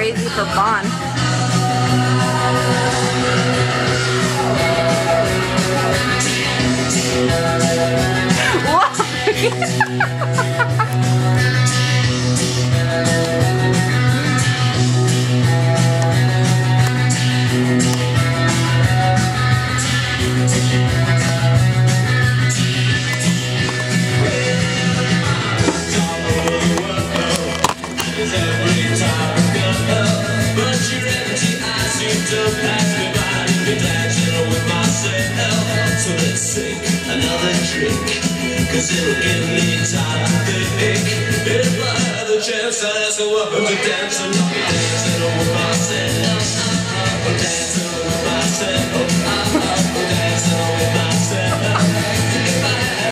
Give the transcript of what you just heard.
crazy for fun. So let's take another drink, 'cause it'll give me time to think. If I had the chance, I'd ask her what to dance, and I'll be dancing with myself. I'm dancing with myself.